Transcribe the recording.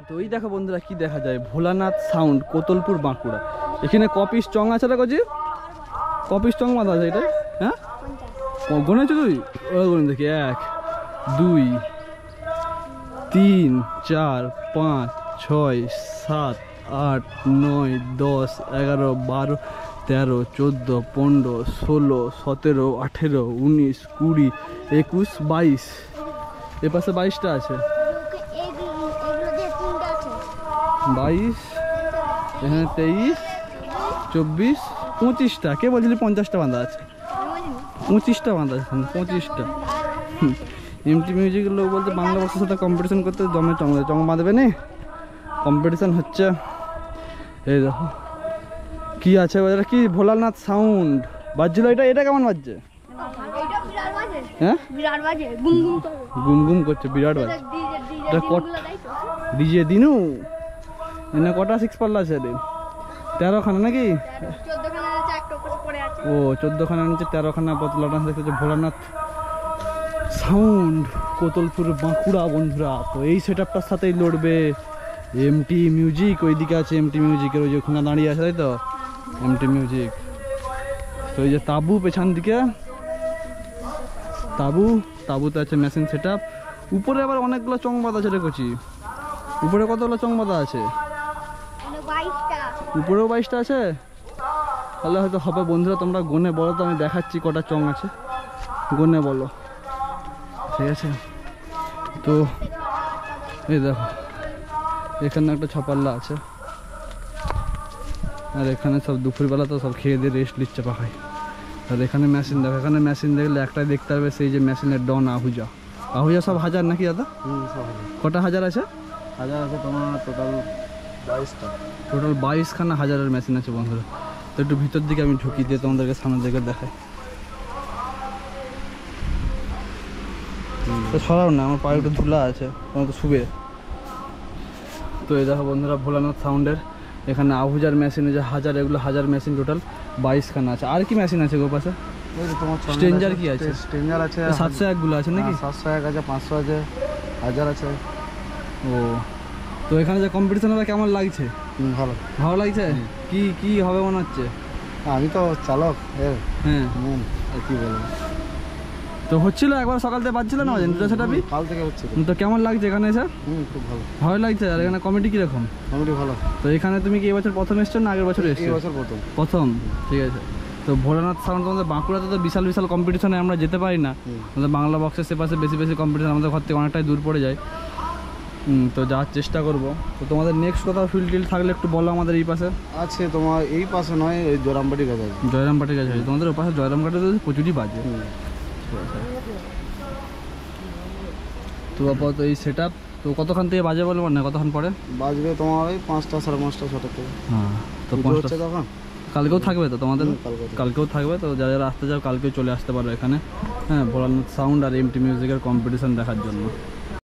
তো এই দেখো বন্ধুরা কি দেখা যায়, ভোলানাথ সাউন্ড, কোতলপুর, বাঁকুড়া। এখানে কপিস চং আছে না কজি? কপিস চং বাঁধা আছে এটা? হ্যাঁ, গনেছো তুই? ওরা গুনে দেখি 1 2 3 4 5 6 7 8 9 10 11 12 13 14 15 16 17 18 19 20 21 22। এ পাশে 22টা আছে, 22, এখানে 23 24 25টা। কে বলছিলি 50টা বাঁধা আছে? 25টা বাঁধা আছে, 25টা। এমটি মিউজিকের লোক বলতে বাংলা ভাষার সাথে কম্পিটিশন করতে দমে চং বাঁধবে না, কম্পিটিশন হচ্ছে। এই দেখো কি আছে, কি ভোলানাথ সাউন্ড বাজছিল। এটা কেমন বাজছে? হ্যাঁ, গুম গুম করছে, বিরাট বাজছে। ডিজে দিনু এনে কটা 6 পাল্লা আছে? 13খানা নাকি? ও 14খানা নিচে 13খানা পতলাটা দেখতেছে। ভোলানাথ সাউন্ড, কোতলপুর, বাঁকুড়া বন্ধুরা। তো এই সেট আপটার সাথেই লড়বে এমটি মিউজিক। ওইদিকে আছে এমটি মিউজিকের, ওই যে ওখানে দাঁড়িয়ে আছে, তাই তো এমটি মিউজিক। তো এই যে তাবু পেছন দিকে, তাবুতে আছে মেশিন সেট আপ। উপরে আবার অনেকগুলো চং বাঁধা আছে রেখেছি। উপরে কতগুলো চং বাঁধা আছে? উপরেও 22টা আছে। তাহলে হয়তো হবে বন্ধুরা, তোমরা গনে বলো তো, আমি দেখাচ্ছি কটা চং আছে, গনে বলো, ঠিক আছে? তো এই দেখো এখানে একটা 6 পাল্লা আছে, আর এখানে সব দুপুরবেলা তো সব খেয়ে দিয়ে রেস্ট নিচ্ছে পাখায়। আর এখানে মেশিন দেখো, এখানে মেশিন দেখলে একটাই দেখতে হবে, সেই যে মেশিনের ডন আহুজা। সব 1000 নাকি দাদা? কটা 1000 আছে? 1000 আছে তোমার, টোটাল 22টা। টোটাল 22খানা 1000-এর মেশিন আছে বন্ধুরা। তো একটু ভিতর দিকে আমি ঢুকি দিয়ে তোমাদেরকে সামনের দিকে দেখাই। তো সরাও না, আমার পায়ে একটু ধুলা আছে, তোমার তো শুবে। তো এই দেখো বন্ধুরা ভোলানাথ সাউন্ডের এখানে আহুজার মেশিন, যে 1000, এগুলো 1000 মেশিন টোটাল 22খানা আছে। আর কি মেশিন আছে গো পাশে? তোমার স্ট্রেঞ্জার কি আছে? স্ট্রেঞ্জার আছে 701 গুলো আছে নাকি? 701 আছে, 500 আছে, 1000 আছে। ও, তো এখানে যে কম্পিটিশন হবে কেমন লাগছে? ভালো লাগছে। কি হবে মনে হচ্ছে? আমি তো চালক। হ্যাঁ, আর কি বলবো। তো হচ্ছিল একবার সকাল থেকে বাজছিল না, সেটা কাল থেকে হচ্ছে। তো কেমন লাগছে এখানে এসে? খুব ভালো লাগছে। আর এখানে কমিটি কিরকম? কমিটি ভালো। তো এখানে তুমি কি এবছর প্রথম এসছো না আগের বছর এসছো? এবছর প্রথম। ঠিক আছে। তো ভোলানাথ সাউন্ড তোমাদের বাঁকুড়াতে তো বিশাল বিশাল কম্পিটিশনে আমরা যেতে পারি না, আমাদের বাংলা বক্সের সেপাশে বেশি কম্পিটিশন আমাদের ঘর থেকে অনেকটাই দূর পড়ে যায়। তো যাওয়ার চেষ্টা করবো। তো তোমাদের নেক্সট কোথাও ফিল্ড টিল থাকলে একটু বলো। আমাদের এই পাশে আছে, তোমার এই পাশে নয়, ওই জয়রামবাটির কাছে। জয়রামবাটির কাছে আছে তোমাদের? ওই পাশে জয়রামবাটিতে প্রচুরই বাজে। তো আপাতত এই সেট আপ। তো কতক্ষণ থেকে বাজে বলবো না, কতক্ষণ পরে বাজবে? তোমার ওই 5টা 5:30 6টা থেকে। হ্যাঁ, তো 5টা তখন কালকেও থাকবে তো তোমাদের? কালকেও থাকবে। তো যারা আসতে যাও কালকেও চলে আসতে পারো এখানে, হ্যাঁ, ভোলানাথ সাউন্ড আর এমটি মিউজিকের কম্পিটিশন দেখার জন্য।